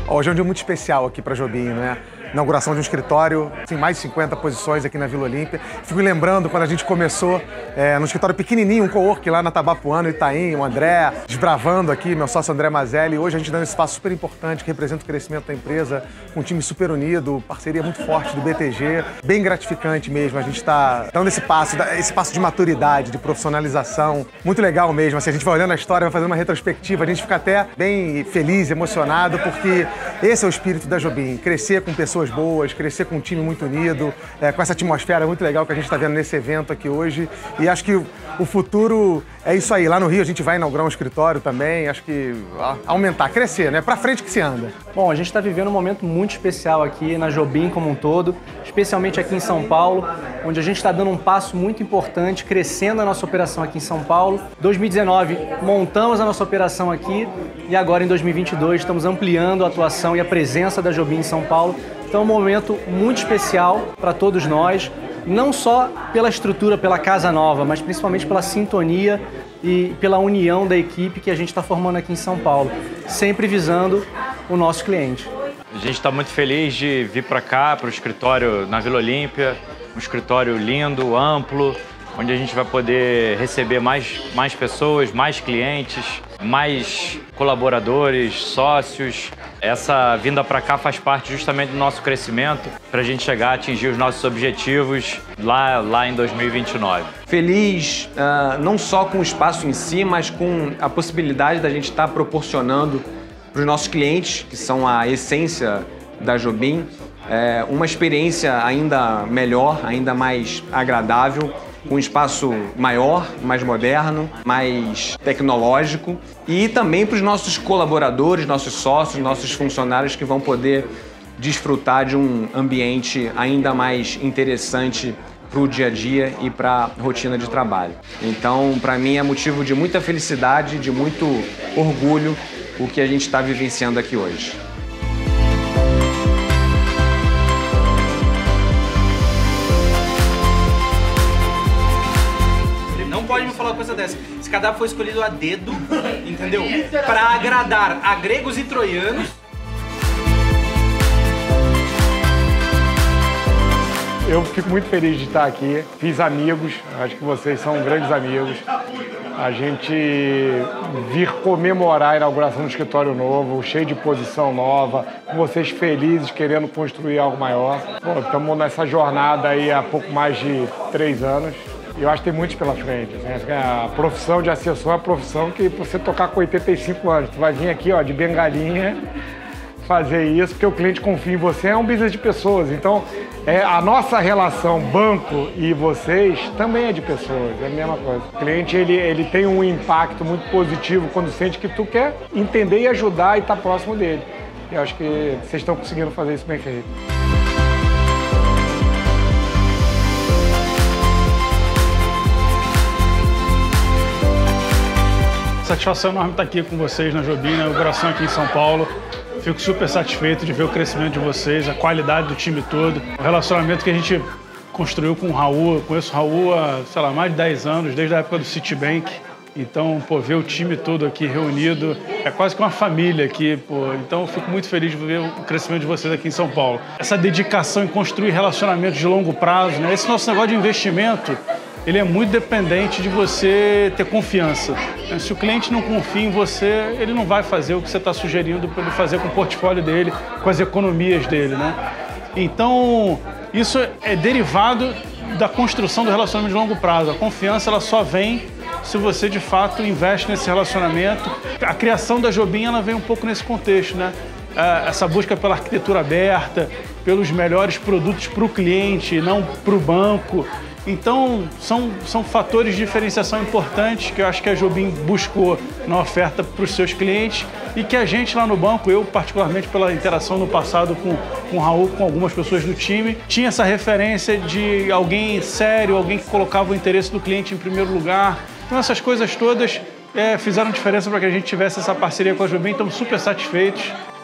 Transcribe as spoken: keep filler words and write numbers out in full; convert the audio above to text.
Hoje é um dia muito especial aqui para a Jobim, né? Inauguração de um escritório, tem mais de cinquenta posições aqui na Vila Olímpia. Fico lembrando quando a gente começou é, no escritório pequenininho, um co-work lá na Tabapuã, Itaim, o André, desbravando aqui, meu sócio André Mazelli. Hoje a gente dando esse espaço super importante que representa o crescimento da empresa, com um time super unido, parceria muito forte do B T G. Bem gratificante mesmo, a gente está dando esse passo, esse passo de maturidade, de profissionalização. Muito legal mesmo, assim, a gente vai olhando a história, vai fazendo uma retrospectiva, a gente fica até bem feliz, emocionado, porque esse é o espírito da Jobim, crescer com pessoas boas, crescer com um time muito unido, é, com essa atmosfera muito legal que a gente está vendo nesse evento aqui hoje. E acho que o, o futuro é isso aí. Lá no Rio a gente vai inaugurar um escritório também, acho que ó, aumentar, crescer, né? Pra frente que se anda. Bom, a gente está vivendo um momento muito especial aqui na Jobim como um todo, especialmente aqui em São Paulo, onde a gente está dando um passo muito importante, crescendo a nossa operação aqui em São Paulo. dois mil e dezenove, montamos a nossa operação aqui e agora em dois mil e vinte e dois estamos ampliando a atuação e a presença da Jobim em São Paulo. Então é um momento muito especial para todos nós, não só pela estrutura, pela casa nova, mas principalmente pela sintonia e pela união da equipe que a gente está formando aqui em São Paulo, sempre visando o nosso cliente. A gente está muito feliz de vir para cá, para o escritório na Vila Olímpia, um escritório lindo, amplo, onde a gente vai poder receber mais, mais pessoas, mais clientes, mais colaboradores, sócios. Essa vinda para cá faz parte justamente do nosso crescimento para a gente chegar a atingir os nossos objetivos lá, lá em dois mil e vinte e nove. Feliz uh, não só com o espaço em si, mas com a possibilidade da gente estar proporcionando para os nossos clientes, que são a essência da Jobim, é, uma experiência ainda melhor, ainda mais agradável, com um espaço maior, mais moderno, mais tecnológico, e também para os nossos colaboradores, nossos sócios, nossos funcionários que vão poder desfrutar de um ambiente ainda mais interessante para o dia a dia e para a rotina de trabalho. Então, para mim é motivo de muita felicidade, de muito orgulho o que a gente está vivenciando aqui hoje. Pode me falar uma coisa dessa. Esse cadáver foi escolhido a dedo, entendeu? Para agradar a gregos e troianos. Eu fico muito feliz de estar aqui. Fiz amigos, acho que vocês são grandes amigos. A gente vir comemorar a inauguração do escritório novo, cheio de posição nova, com vocês felizes, querendo construir algo maior. Pô, estamos nessa jornada aí há pouco mais de três anos. E eu acho que tem muitos pela frente. Né? A profissão de assessor é a profissão que você tocar com oitenta e cinco anos, tu vai vir aqui ó, de bengalinha fazer isso, porque o cliente confia em você, é um business de pessoas. Então, é, a nossa relação banco e vocês também é de pessoas, é a mesma coisa. O cliente ele, ele tem um impacto muito positivo quando sente que tu quer entender e ajudar e estar próximo dele. E eu acho que vocês estão conseguindo fazer isso bem feito. Satisfação enorme estar aqui com vocês na Jobim, na inauguração aqui em São Paulo. Fico super satisfeito de ver o crescimento de vocês, a qualidade do time todo, o relacionamento que a gente construiu com o Raul. Eu conheço o Raul há, sei lá, mais de dez anos, desde a época do Citibank. Então, pô, ver o time todo aqui reunido, é quase que uma família aqui, pô. Então, eu fico muito feliz de ver o crescimento de vocês aqui em São Paulo. Essa dedicação em construir relacionamentos de longo prazo, né? Esse nosso negócio de investimento, ele é muito dependente de você ter confiança. Se o cliente não confia em você, ele não vai fazer o que você está sugerindo para ele fazer com o portfólio dele, com as economias dele, né? Então, isso é derivado da construção do relacionamento de longo prazo. A confiança ela só vem se você, de fato, investe nesse relacionamento. A criação da Jobim ela vem um pouco nesse contexto, né? Essa busca pela arquitetura aberta, pelos melhores produtos para o cliente, não para o banco. Então, são, são fatores de diferenciação importantes que eu acho que a Jobim buscou na oferta para os seus clientes e que a gente lá no banco, eu particularmente pela interação no passado com, com o Raul, com algumas pessoas do time, tinha essa referência de alguém sério, alguém que colocava o interesse do cliente em primeiro lugar. Então, essas coisas todas é, fizeram diferença para que a gente tivesse essa parceria com a Jobim, estamos super satisfeitos.